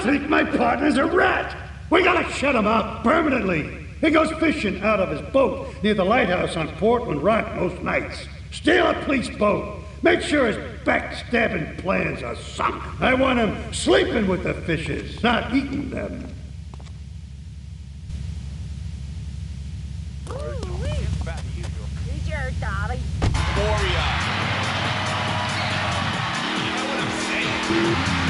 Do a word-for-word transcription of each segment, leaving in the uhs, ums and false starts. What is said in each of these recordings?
think my partner's a rat. We gotta shut him out permanently. He goes fishing out of his boat near the lighthouse on Portland Rock most nights. Steal a police boat. Make sure his backstabbing plans are sunk. I want him sleeping with the fishes, not eating them. Warrior. You know what I'm saying?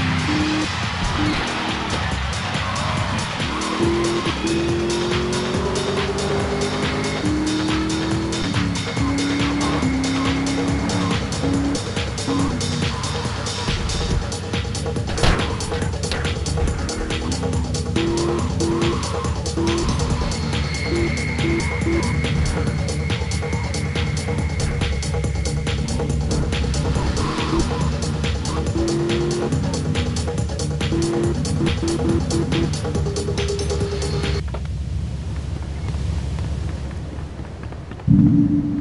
Mm-hmm.